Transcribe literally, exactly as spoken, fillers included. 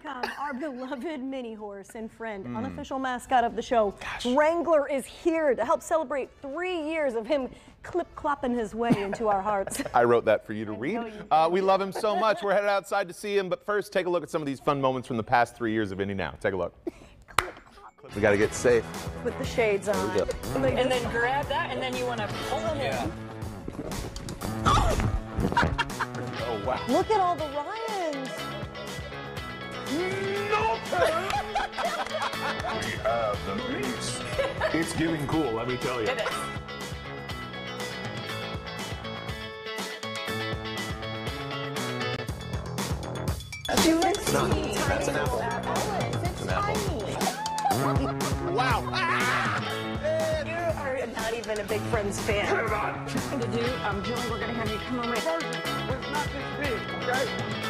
welcome our beloved mini horse and friend, Mm. unofficial mascot of the show. Gosh. Wrangler is here to help celebrate three years of him clip-clopping his way into our hearts. I wrote that for you to I read. know you Uh, we love him so much. We're headed outside to see him, but first, take a look at some of these fun moments from the past three years of Indy Now. Take a look. We got to get safe. Put the shades on. There we go. And then grab that, and then you want to pull him Yeah. in. Oh, wow. Look at all the Ryans. No turn! We have the beast. It's getting cool, let me tell you. It is. No, that's an apple. It's an apple. tiny. Wow. You are not even a big Friends fan. Put it on. To do, um, Julie, we're going to have you come over. It's not this big, okay?